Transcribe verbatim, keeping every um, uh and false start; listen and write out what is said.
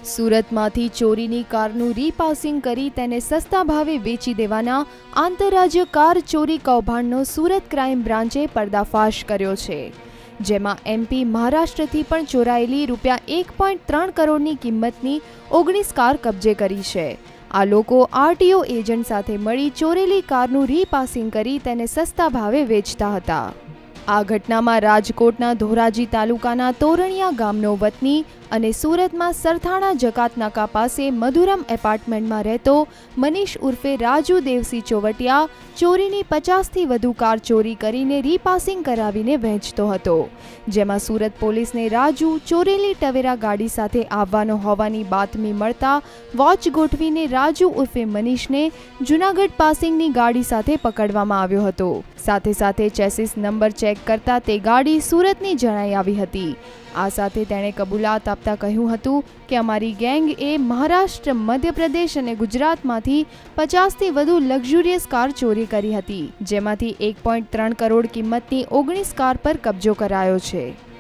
સુરતમાંથી ચોરીની કારનું રીપાસિંગ કરી તેને સસ્તા ભાવે વેચી દેવાના આંતરરાજ્ય કાર ચોરી કૌભાંડનો સુરત ક્રાઇમ બ્રાન્ચે પર્દાફાશ કર્યો છે, જેમાં એમપી મહારાષ્ટ્રથી પણ ચોરાયેલી રૂપિયા એક પોઈન્ટ ત્રણ કરોડની કિંમતની ઓગણીસ કાર કબજે કરી છે। આ લોકો આરટીઓ એજન્ટ સાથે મળી ચોરેલી કારનું રીપાસિંગ કરી તેને સસ્તા ભાવે વેચતા હતા। આ ઘટનામાં રાજકોટના ધોરાજી તાલુકાના તોરણિયા ગામનો વતની અને સુરતમાં સરથાણા જકાત નાકા પાસે મધુરમ એપાર્ટમેન્ટમાં રહેતો મનીષ ઉર્ફે રાજુ દેવસિંહ ચોવટિયા ચોરીની પચાસથી વધુ કાર ચોરી કરીને રીપાસિંગ કરાવીને વહેંચતો હતો, જેમાં સુરત પોલીસને રાજુ ચોરેલી ટવેરા ગાડી સાથે આવવાનો હોવાની બાતમી મળતા વોચ ગોઠવીને રાજુ ઉર્ફે મનીષને જૂનાગઢ પાસિંગની ગાડી સાથે પકડવામાં આવ્યો હતો। સાથે સાથે ચેસિસ નંબર ચેક કરતા તે ગાડી સુરતની જણાઈ આવી હતી। આ સાથે તેણે કબૂલાત આપતા કહ્યું હતું કે અમારી ગેંગ એ મહારાષ્ટ્ર, મધ્યપ્રદેશ અને ગુજરાતમાંથી પચાસથી વધુ લક્ઝુરિયસ કાર ચોરી કરી હતી, જેમાંથી એક પોઈન્ટ ત્રણ કરોડ કિંમતની ઓગણીસ કાર પર કબજો કરાયો છે।